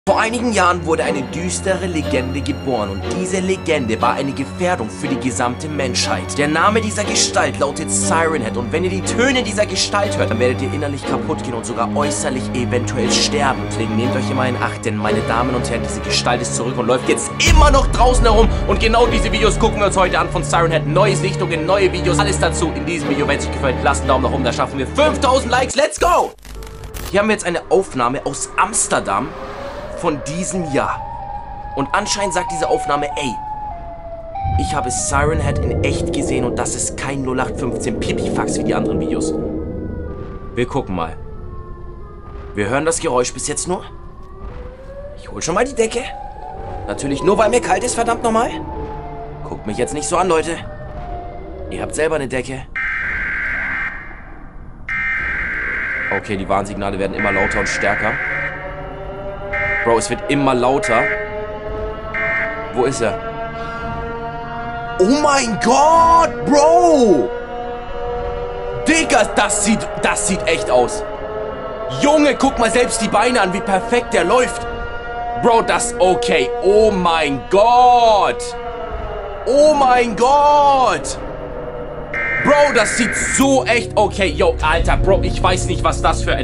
Vor einigen Jahren wurde eine düstere Legende geboren und diese Legende war eine Gefährdung für die gesamte Menschheit. Der Name dieser Gestalt lautet Siren Head und wenn ihr die Töne dieser Gestalt hört, dann werdet ihr innerlich kaputt gehen und sogar äußerlich eventuell sterben. Deswegen nehmt euch immer in Acht, denn meine Damen und Herren, diese Gestalt ist zurück und läuft jetzt immer noch draußen herum und genau diese Videos gucken wir uns heute an von Siren Head. Neue Sichtungen, neue Videos, alles dazu in diesem Video. Wenn es euch gefällt, lasst einen Daumen nach oben, da schaffen wir 5000 Likes. Let's go! Hier haben wir jetzt eine Aufnahme aus Amsterdam von diesem Jahr. Und anscheinend sagt diese Aufnahme, ey, ich habe Siren Head in echt gesehen und das ist kein 0815 Pipifax wie die anderen Videos. Wir gucken mal. Wir hören das Geräusch bis jetzt nur. Ich hol schon mal die Decke. Natürlich nur, weil mir kalt ist, verdammt nochmal. Guckt mich jetzt nicht so an, Leute. Ihr habt selber eine Decke. Okay, die Warnsignale werden immer lauter und stärker. Bro, es wird immer lauter. Wo ist er? Oh mein Gott, Bro! Digga, das sieht echt aus. Junge, guck mal selbst die Beine an, wie perfekt der läuft. Bro, okay. Oh mein Gott. Oh mein Gott. Bro, das sieht so echt okay. Yo, Alter, Bro, ich weiß nicht, was das für ein...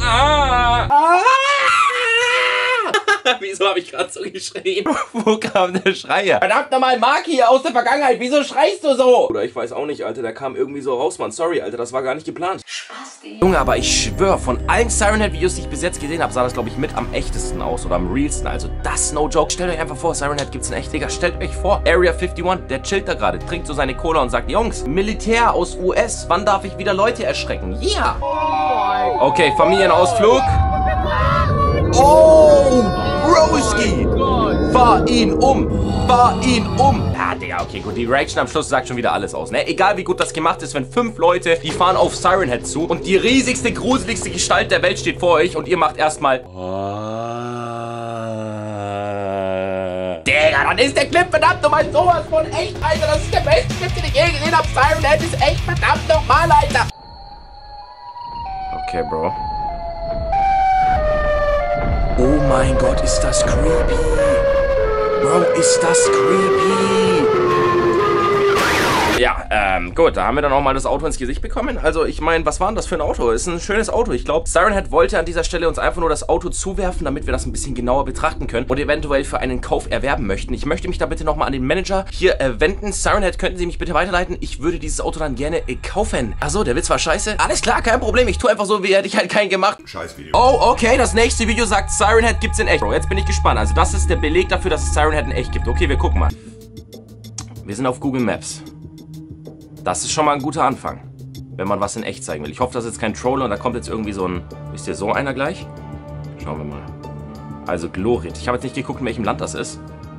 Wieso habe ich gerade so geschrien? Wo kam der Schrei her? Verdammt nochmal, Mark hier aus der Vergangenheit. Wieso schreist du so? Oder ich weiß auch nicht, Alter. Der kam irgendwie so raus, Mann. Sorry, Alter. Das war gar nicht geplant. Spaß, Junge, aber ich schwöre, von allen Siren Head Videos, die ich bis jetzt gesehen habe, sah das, glaube ich, mit am echtesten aus. Oder am realsten. Also das, no joke. Stellt euch einfach vor, Siren Head gibt's in echt. Digga, stellt euch vor, Area 51, der chillt da gerade, trinkt so seine Cola und sagt, Jungs, Militär aus US, wann darf ich wieder Leute erschrecken? Ja! Yeah. Okay, Familienausflug. Oh! Broski! Fahr ihn um! Fahr ihn um! Ja, Digga, okay, gut. Die Reaction am Schluss sagt schon wieder alles aus, ne? Egal wie gut das gemacht ist, wenn 5 Leute, die fahren auf Siren Head zu und die riesigste, gruseligste Gestalt der Welt steht vor euch und ihr macht erstmal... Digga, dann ist der Clip verdammt nochmal sowas von echt, Alter. Das ist der beste Clip, den ich je gesehen habe. Siren Head ist echt verdammt nochmal, Alter. Okay, Bro. Oh mein Gott, ist das creepy. Bro, ist das creepy. Ja, gut, da haben wir dann auch mal das Auto ins Gesicht bekommen. Also, ich meine, was war denn das für ein Auto? Ist ein schönes Auto. Ich glaube, Siren Head wollte an dieser Stelle uns einfach nur das Auto zuwerfen, damit wir das ein bisschen genauer betrachten können und eventuell für einen Kauf erwerben möchten. Ich möchte mich da bitte nochmal an den Manager hier wenden. Siren Head, könnten Sie mich bitte weiterleiten? Ich würde dieses Auto dann gerne kaufen. Achso, der Witz war scheiße. Alles klar, kein Problem. Ich tue einfach so, wie hätte ich halt keinen gemacht. Scheiß Video. Oh, okay, das nächste Video sagt, Siren Head gibt's in echt. Bro, jetzt bin ich gespannt. Also, das ist der Beleg dafür, dass es Siren Head in echt gibt. Okay, wir gucken mal. Wir sind auf Google Maps. Das ist schon mal ein guter Anfang, wenn man was in echt zeigen will. Ich hoffe, das ist jetzt kein Troll und da kommt jetzt irgendwie so ein... Ist hier so einer gleich? Schauen wir mal. Also Glorit. Ich habe jetzt nicht geguckt, in welchem Land das ist.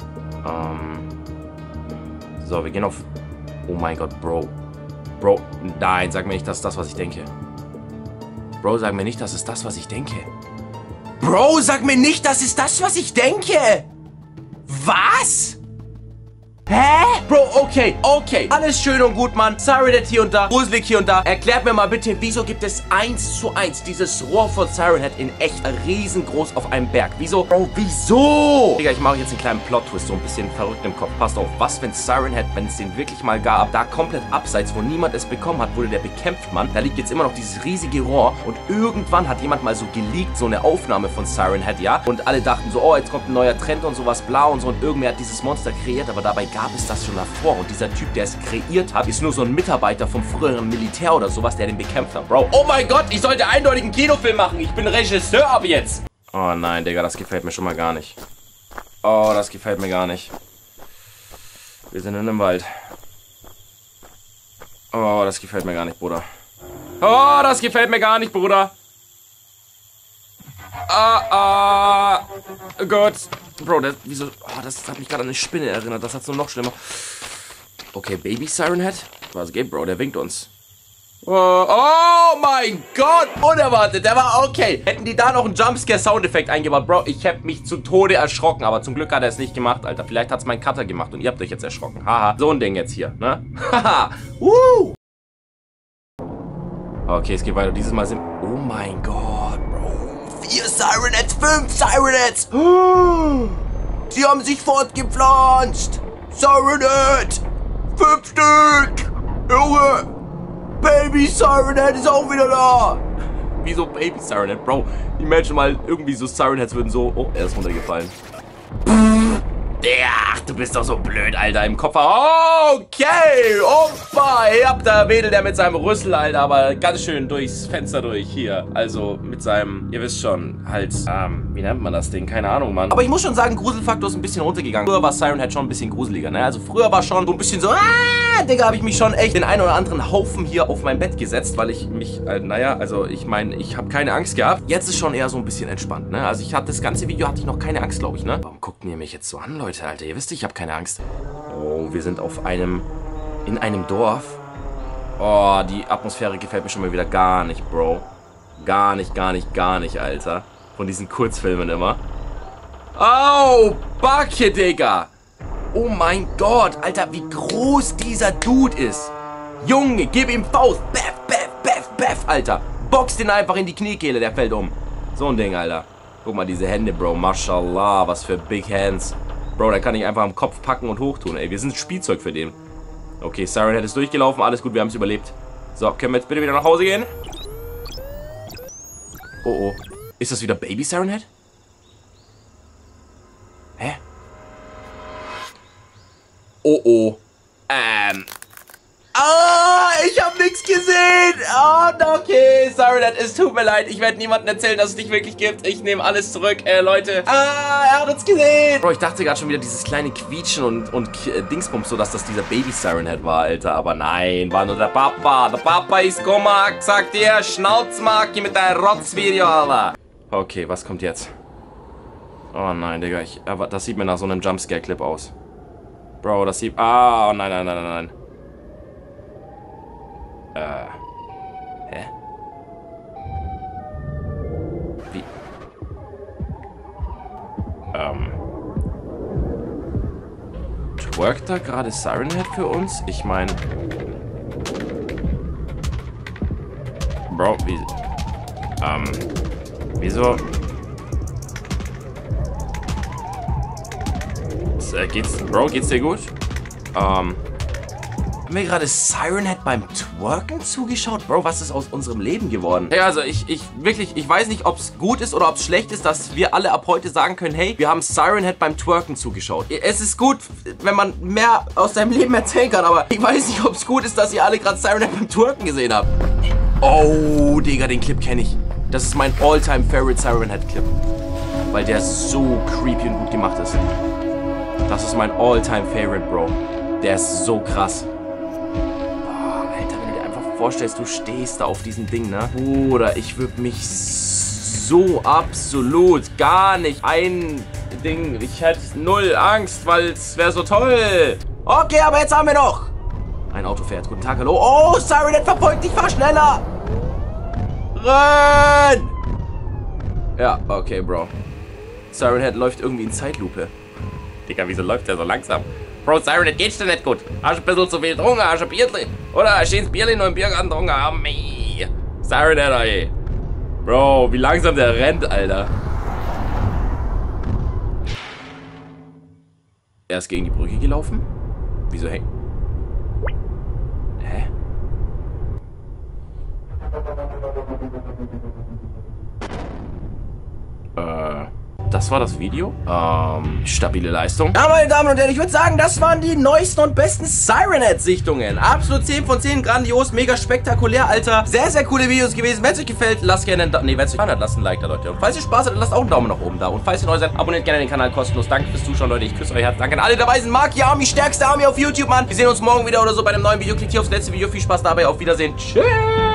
So, wir gehen auf... Oh mein Gott, Bro. Bro, nein, sag mir nicht, das ist das, was ich denke. Bro, sag mir nicht, das ist das, was ich denke. Bro, sag mir nicht, das ist das, was ich denke. Was? Hä? Bro, okay. Alles schön und gut, Mann. Siren Head hier und da, gruselig hier und da. Erklärt mir mal bitte, wieso gibt es 1:1 dieses Rohr von Siren Head in echt riesengroß auf einem Berg? Wieso? Bro, wieso? Digga, ich mache jetzt einen kleinen Plot-Twist, so ein bisschen verrückt im Kopf. Passt auf, was, wenn Siren Head, wenn es den wirklich mal gab, da komplett abseits, wo niemand es bekommen hat, wurde der bekämpft, Mann. Da liegt jetzt immer noch dieses riesige Rohr und irgendwann hat jemand mal so geleakt, so eine Aufnahme von Siren Head, ja? Und alle dachten so, oh, jetzt kommt ein neuer Trend und sowas, bla und so. Und irgendwer hat dieses Monster kreiert, aber dabei gab es das schon davor. Und dieser Typ, der es kreiert hat, ist nur so ein Mitarbeiter vom früheren Militär oder sowas, der den bekämpft hat. Bro, oh mein Gott, ich sollte eindeutig einen Kinofilm machen. Ich bin Regisseur ab jetzt. Oh nein, Digga, das gefällt mir schon mal gar nicht. Oh, das gefällt mir gar nicht. Wir sind in einem Wald. Oh, das gefällt mir gar nicht, Bruder. Oh, das gefällt mir gar nicht, Bruder. Gut. Bro, wieso... Oh, das hat mich gerade an eine Spinne erinnert. Das hat so noch schlimmer. Okay, Baby Siren Head. Was geht, Bro? Der winkt uns. Oh mein Gott! Unerwartet, der war okay. Hätten die da noch einen Jumpscare-Soundeffekt eingebaut, Bro, ich hätte mich zu Tode erschrocken. Aber zum Glück hat er es nicht gemacht, Alter. Vielleicht hat es mein Cutter gemacht und ihr habt euch jetzt erschrocken. Haha, so ein Ding jetzt hier, ne? Haha, Okay, es geht weiter. Dieses Mal sind... Oh mein Gott, Bro. 4 Siren Heads, 5 Siren Heads. Sie haben sich fortgepflanzt. Siren Head. 5 Stück. Junge. Baby Siren Head ist auch wieder da. Wieso Baby Siren Head, Bro? Die Menschen mal irgendwie so Siren Heads würden so... Oh, er ist runtergefallen. Ja, du bist doch so blöd, Alter, im Kopf. Okay, Opa, hier habt ihr wedelt er mit seinem Rüssel, Alter, aber ganz schön durchs Fenster durch hier. Also mit seinem, ihr wisst schon, halt, wie nennt man das Ding? Keine Ahnung, Mann. Aber ich muss schon sagen, Gruselfaktor ist ein bisschen runtergegangen. Früher war Siren Head schon ein bisschen gruseliger, ne? Also früher war schon so ein bisschen so, Digga, habe ich mich schon echt den einen oder anderen Haufen hier auf mein Bett gesetzt, weil ich mich, naja, also ich meine, ich habe keine Angst gehabt. Jetzt ist schon eher so ein bisschen entspannt, ne? Also ich hatte das ganze Video, hatte ich noch keine Angst, glaube ich, ne? Warum guckt ihr mich jetzt so an, Leute, Alter? Ihr wisst, ich habe keine Angst. Oh, wir sind in einem Dorf. Oh, die Atmosphäre gefällt mir schon mal wieder gar nicht, Bro. Gar nicht, Alter. Von diesen Kurzfilmen immer. Oh, Backe, Digga. Oh mein Gott, Alter, wie groß dieser Dude ist. Junge, gib ihm Faust. Beff, beff, beff, beff, Alter. Box den einfach in die Kniekehle, der fällt um. So ein Ding, Alter. Guck mal, diese Hände, Bro. Mashallah, was für Big Hands. Bro, da kann ich einfach am Kopf packen und hochtun, ey. Wir sind Spielzeug für den. Okay, Siren Head ist durchgelaufen. Alles gut, wir haben es überlebt. So, können wir jetzt bitte wieder nach Hause gehen? Oh, oh. Ist das wieder Baby Siren Head? Hä? Oh, oh. Ich hab nichts gesehen. Oh, okay. Siren Head, es tut mir leid. Ich werde niemandem erzählen, dass es dich wirklich gibt. Ich nehme alles zurück, Leute. Er hat uns gesehen. Bro, ich dachte gerade schon wieder dieses kleine Quietschen und Dingsbums, so dass das dieser Baby Siren Head war, Alter. Aber nein, war nur der Papa. Der Papa ist Gomak, sagt dir. Schnauzmarki mit deinem Rotzvideo, Alter. Okay, was kommt jetzt? Oh nein, Digga. Aber das sieht mir nach so einem Jumpscare-Clip aus. Bro, das sieht... Oh nein. Hä? Wie? Twerkt da gerade Siren Head für uns? Ich meine... Bro, wie... Wieso... Bro, geht's dir gut? Haben wir gerade Siren Head beim Twerken zugeschaut? Bro, was ist aus unserem Leben geworden? Ja, also ich weiß nicht, ob es gut ist oder ob es schlecht ist, dass wir alle ab heute sagen können, hey, wir haben Siren Head beim Twerken zugeschaut. Es ist gut, wenn man mehr aus seinem Leben erzählen kann, aber ich weiß nicht, ob es gut ist, dass ihr alle gerade Siren Head beim Twerken gesehen habt. Oh, Digga, den Clip kenne ich. Das ist mein All-Time-Favorite Siren Head Clip. Weil der so creepy und gut gemacht ist. Das ist mein All-Time-Favorite, Bro. Der ist so krass. Boah, Alter, wenn du dir einfach vorstellst, du stehst da auf diesem Ding, ne? Bruder, ich würde mich so absolut gar nicht ich hätte null Angst, weil es wäre so toll. Okay, aber jetzt haben wir noch. Ein Auto fährt. Guten Tag, hallo. Oh, Siren Head verfolgt dich, fahr schneller. Renn! Ja, okay, Bro. Siren Head läuft irgendwie in Zeitlupe. Digga, wieso läuft der so langsam? Bro, Siren Head, geht's dir nicht gut? Hast du ein bisschen zu viel getrunken? Hast du ein Bierli? Oder hast du ein Bierli noch im Biergarten getrunken? Siren Head, ey. Bro, wie langsam der rennt, Alter. Er ist gegen die Brücke gelaufen? Wieso hängt... Hä? Das war das Video. Stabile Leistung. Ja, meine Damen und Herren, ich würde sagen, das waren die neuesten und besten Siren Head-Sichtungen. Absolut 10 von 10, grandios, mega spektakulär, Alter. Sehr, sehr coole Videos gewesen. Wenn es euch gefällt, lasst gerne wenn es euch gefallen hat, lasst ein Like da, Leute. Und falls ihr Spaß hattet, lasst auch einen Daumen nach oben da. Und falls ihr neu seid, abonniert gerne den Kanal kostenlos. Danke fürs Zuschauen, Leute. Ich küsse euer Herz. Danke an alle dabei sind. Marki Army, stärkste Army auf YouTube, Mann. Wir sehen uns morgen wieder oder so bei einem neuen Video. Klickt hier aufs letzte Video. Viel Spaß dabei. Auf Wiedersehen. Tschüss.